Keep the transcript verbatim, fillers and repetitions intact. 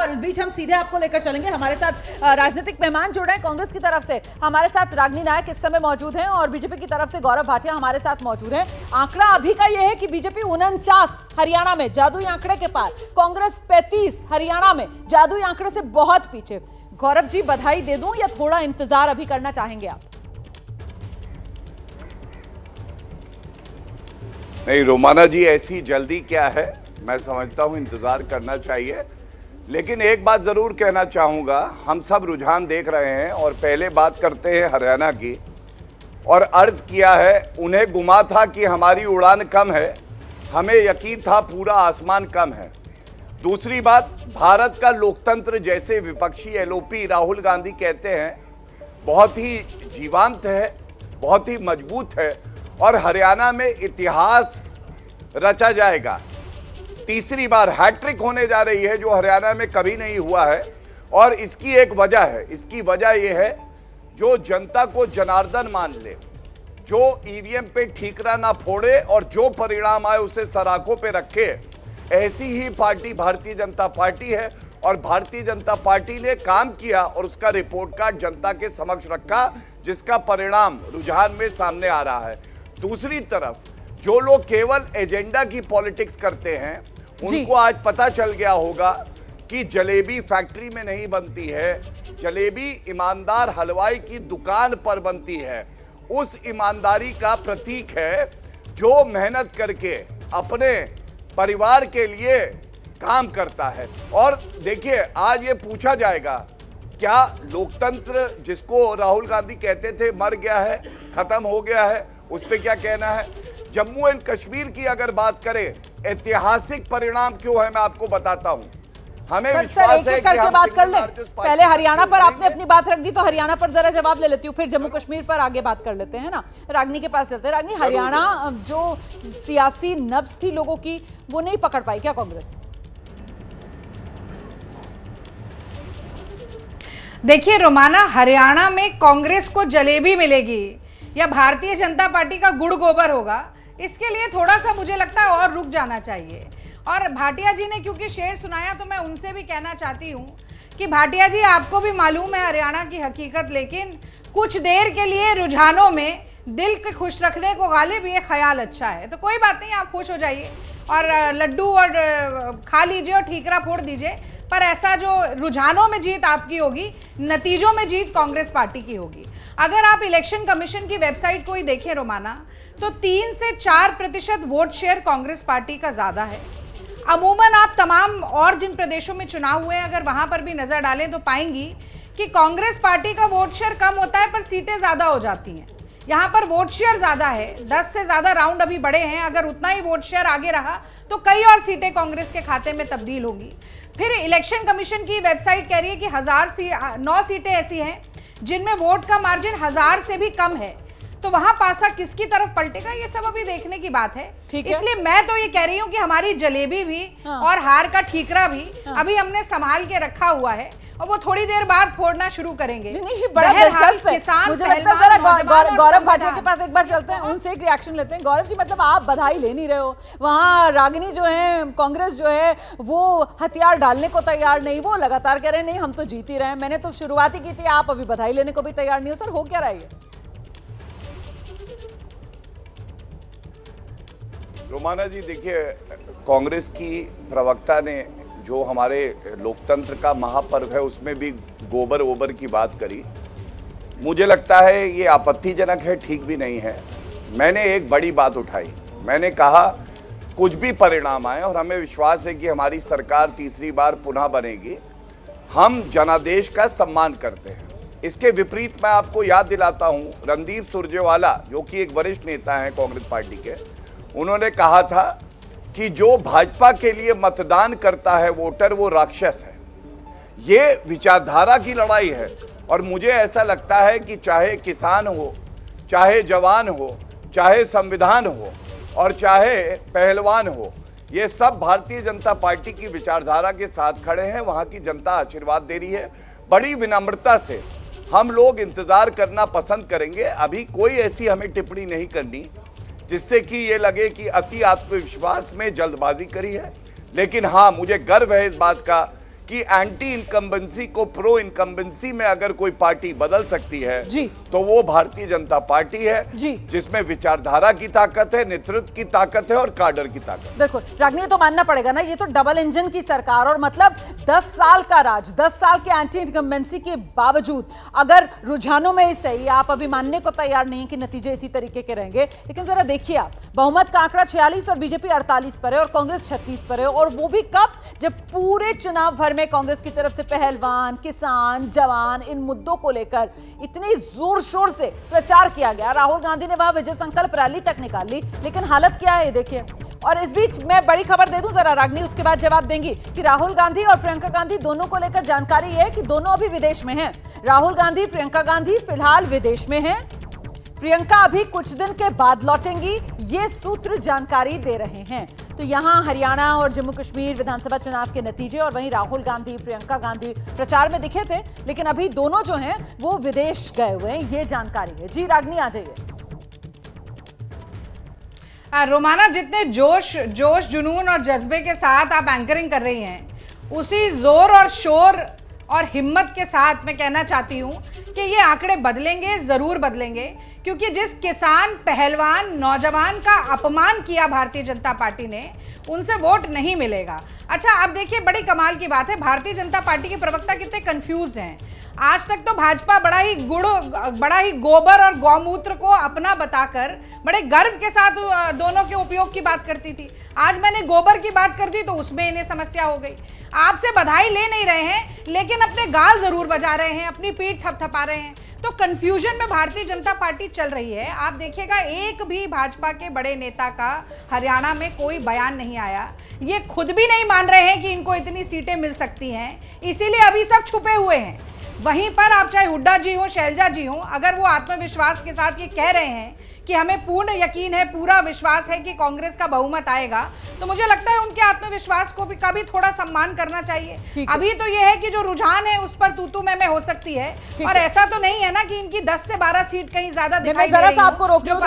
और इस बीच हम सीधे आपको लेकर चलेंगे। हमारे साथ राजनीतिक मेहमान जुड़ रहे हैं कांग्रेस की तरफ से। हमारे साथ रागिनी नायक इस समय मौजूद हैं और बीजेपी की तरफ से गौरव भाटिया हमारे साथ मौजूद हैं। आंकड़ा अभी का यह है कि बीजेपी उनचास हरियाणा में जादुई आंकड़े के पार, कांग्रेस पैंतीस हरियाणा में जादुई आंकड़े से बहुत पीछे। गौरव जी, बधाई दे दूं या थोड़ा इंतजार अभी करना चाहेंगे आप? नहीं रोमाना जी, ऐसी जल्दी क्या है, मैं समझता हूं इंतजार करना चाहिए। लेकिन एक बात जरूर कहना चाहूंगा, हम सब रुझान देख रहे हैं और पहले बात करते हैं हरियाणा की। और अर्ज किया है, उन्हें गुमा था कि हमारी उड़ान कम है, हमें यकीन था पूरा आसमान कम है। दूसरी बात, भारत का लोकतंत्र, जैसे विपक्षी एलओपी राहुल गांधी कहते हैं, बहुत ही जीवंत है, बहुत ही मजबूत है और हरियाणा में इतिहास रचा जाएगा। तीसरी बार हैट्रिक होने जा रही है, जो हरियाणा में कभी नहीं हुआ है। और इसकी एक वजह है, इसकी वजह यह है, जो जनता को जनार्दन मान ले, जो ईवीएम पे ठीकरा ना फोड़े और जो परिणाम आए उसे सराखों पे रखे, ऐसी ही पार्टी भारतीय जनता पार्टी है। और भारतीय जनता पार्टी ने काम किया और उसका रिपोर्ट कार्ड जनता के समक्ष रखा, जिसका परिणाम रुझान में सामने आ रहा है। दूसरी तरफ जो लोग केवल एजेंडा की पॉलिटिक्स करते हैं, उनको आज पता चल गया होगा कि जलेबी फैक्ट्री में नहीं बनती है, जलेबी ईमानदार हलवाई की दुकान पर बनती है। उस ईमानदारी का प्रतीक है जो मेहनत करके अपने परिवार के लिए काम करता है। और देखिए, आज ये पूछा जाएगा, क्या लोकतंत्र जिसको राहुल गांधी कहते थे मर गया है, खत्म हो गया है, उस पर क्या कहना है? जम्मू एंड कश्मीर की अगर बात करें, ऐतिहासिक परिणाम क्यों है, मैं आपको बताता हूं। हमें सर, विश्वास सर, एक है एक करके बात कर ले। पहले हरियाणा पर आपने अपनी बात रख दी, तो हरियाणा पर जरा जवाब ले लेती हूँ, फिर जम्मू कश्मीर पर आगे बात कर लेते हैं ना। रागिनी के पास चलते हैं। रागिनी, हरियाणा जो सियासी नब्ज थी लोगों की, वो नहीं पकड़ पाई क्या कांग्रेस? देखिए रोमाना, हरियाणा में कांग्रेस को जलेबी मिलेगी या भारतीय जनता पार्टी का गुड़ गोबर होगा, इसके लिए थोड़ा सा मुझे लगता है और रुक जाना चाहिए। और भाटिया जी ने क्योंकि शेर सुनाया, तो मैं उनसे भी कहना चाहती हूँ कि भाटिया जी, आपको भी मालूम है हरियाणा की हकीकत, लेकिन कुछ देर के लिए रुझानों में दिल के खुश रखने को गालिब ये ख्याल अच्छा है। तो कोई बात नहीं, आप खुश हो जाइए और लड्डू और खा लीजिए और ठीकरा फोड़ दीजिए, पर ऐसा जो रुझानों में जीत आपकी होगी, नतीजों में जीत कांग्रेस पार्टी की होगी। अगर आप इलेक्शन कमीशन की वेबसाइट को ही देखें रोमाना, तो तीन से चार प्रतिशत वोट शेयर कांग्रेस पार्टी का ज्यादा है। अमूमन आप तमाम और जिन प्रदेशों में चुनाव हुए हैं, अगर वहां पर भी नजर डालें तो पाएंगी कि कांग्रेस पार्टी का वोट शेयर कम होता है पर सीटें ज्यादा हो जाती हैं। यहां पर वोट शेयर ज्यादा है, दस से ज्यादा राउंड अभी बड़े हैं। अगर उतना ही वोट शेयर आगे रहा तो कई और सीटें कांग्रेस के खाते में तब्दील होगी। फिर इलेक्शन कमीशन की वेबसाइट कह रही है कि हजार सी नौ सीटें ऐसी हैं जिनमें वोट का मार्जिन हजार से भी कम है। तो वहां पासा किसकी तरफ पलटेगा, ये सब अभी देखने की बात है। इसलिए मैं तो ये कह रही हूँ कि हमारी जलेबी भी हाँ। और हार का ठीकरा भी हाँ। अभी हमने संभाल के रखा हुआ है और वो थोड़ी देर बाद फोड़ना शुरू करेंगे। नहीं, बड़ा दिलचस्प है। मुझे लगता है जरा गौरव भाटिया के पास एक बार चलते हैं, उनसे एक रिएक्शन लेते हैं। गौरव जी, मतलब आप बधाई ले नहीं रहे हो, वहाँ रागिनी जो है, कांग्रेस जो है, वो हथियार डालने को तैयार नहीं, वो लगातार कह रहे हैं नहीं हम तो जीत ही रहे हैं, मैंने तो शुरुआत ही की थी, आप अभी बधाई लेने को भी तैयार नहीं हो। सर, हो क्या रहा है? रोमाना जी, देखिए, कांग्रेस की प्रवक्ता ने जो हमारे लोकतंत्र का महापर्व है उसमें भी गोबर ओबर की बात करी। मुझे लगता है ये आपत्तिजनक है, ठीक भी नहीं है। मैंने एक बड़ी बात उठाई, मैंने कहा कुछ भी परिणाम आए और हमें विश्वास है कि हमारी सरकार तीसरी बार पुनः बनेगी, हम जनादेश का सम्मान करते हैं। इसके विपरीत मैं आपको याद दिलाता हूँ, रणदीप सुरजेवाला जो कि एक वरिष्ठ नेता हैं कांग्रेस पार्टी के, उन्होंने कहा था कि जो भाजपा के लिए मतदान करता है वोटर, वो राक्षस है। ये विचारधारा की लड़ाई है और मुझे ऐसा लगता है कि चाहे किसान हो, चाहे जवान हो, चाहे संविधान हो और चाहे पहलवान हो, ये सब भारतीय जनता पार्टी की विचारधारा के साथ खड़े हैं। वहाँ की जनता आशीर्वाद दे रही है। बड़ी विनम्रता से हम लोग इंतजार करना पसंद करेंगे। अभी कोई ऐसी हमें टिप्पणी नहीं करनी जिससे कि ये लगे कि अति आत्मविश्वास में जल्दबाजी करी है। लेकिन हाँ, मुझे गर्व है इस बात का कि एंटी इनकम्बेंसी को प्रो इनकम्बेंसी में अगर कोई पार्टी बदल सकती है जी, तो वो भारतीय जनता पार्टी है जी, जिसमें विचारधारा की ताकत है, नेतृत्व की ताकत है और काडर की ताकत। बिल्कुल रागनी, तो मानना पड़ेगा ना, ये तो डबल इंजन की सरकार, और मतलब दस साल का राज, दस साल के एंटी इनकम्बेंसी के बावजूद अगर रुझानों में ही सही आप अभी मानने को तैयार नहीं कि नतीजे इसी तरीके के रहेंगे, लेकिन जरा देखिए आप, बहुमत का आंकड़ा छियालीस और बीजेपी अड़तालीस पर है और कांग्रेस छत्तीस पर है, और वो भी कब, जब पूरे चुनाव भर में कांग्रेस की तरफ से पहलवान, किसान, जवान, इन मुद्दों को लेकर इतनी जोर शोर से प्रचार किया गया। राहुल गांधी ने वहां विजय संकल्प रैली तक निकाल ली, लेकिन हालत क्या है ये देखिए। और इस बीच मैं बड़ी खबर दे दूं जरा रागनी, उसके बाद जवाब देंगी, कि राहुल गांधी और प्रियंका गांधी दोनों को लेकर जानकारी है कि दोनों अभी विदेश में हैं। राहुल गांधी, प्रियंका गांधी फिलहाल विदेश में हैं, प्रियंका अभी कुछ दिन के बाद लौटेंगी, ये सूत्र जानकारी दे रहे हैं। तो यहां हरियाणा और जम्मू कश्मीर विधानसभा चुनाव के नतीजे, और वहीं राहुल गांधी, प्रियंका गांधी प्रचार में दिखे थे, लेकिन अभी दोनों जो हैं वो विदेश गए हुए हैं, ये जानकारी है। जी रागनी, आ जाइए। रोमाना, जितने जोश जोश जुनून और जज्बे के साथ आप एंकरिंग कर रही हैं, उसी जोर और शोर और हिम्मत के साथ मैं कहना चाहती हूं कि ये आंकड़े बदलेंगे, जरूर बदलेंगे, क्योंकि जिस किसान, पहलवान, नौजवान का अपमान किया भारतीय जनता पार्टी ने, उनसे वोट नहीं मिलेगा। अच्छा, अब देखिए, बड़ी कमाल की बात है, भारतीय जनता पार्टी के प्रवक्ता कितने कंफ्यूज्ड हैं। आज तक तो भाजपा बड़ा ही गुड़, बड़ा ही गोबर और गौमूत्र को अपना बताकर बड़े गर्व के साथ दोनों के उपयोग की बात करती थी। आज मैंने गोबर की बात कर दी तो उसमें इन्हें समस्या हो गई। आपसे बधाई ले नहीं रहे हैं, लेकिन अपने गाल जरूर बजा रहे हैं, अपनी पीठ थपथपा रहे हैं। तो कंफ्यूजन में भारतीय जनता पार्टी चल रही है। आप देखिएगा, एक भी भाजपा के बड़े नेता का हरियाणा में कोई बयान नहीं आया। ये खुद भी नहीं मान रहे हैं कि इनको इतनी सीटें मिल सकती हैं, इसीलिए अभी सब छुपे हुए हैं। वहीं पर आप चाहे हुड्डा जी हो, शैलजा जी हो, अगर वो आत्मविश्वास के साथ ये कह रहे हैं कि हमें पूर्ण यकीन है, पूरा विश्वास है कि कांग्रेस का बहुमत आएगा, तो मुझे लगता है उनके आत्मविश्वास को भी का भी थोड़ा सम्मान करना चाहिए। अभी तो यह है कि जो रुझान है उस पर तूतू में में हो सकती है, और ऐसा तो नहीं है ना कि इनकी दस से बारह सीट कहीं ज्यादा दिखाई दे रही हो।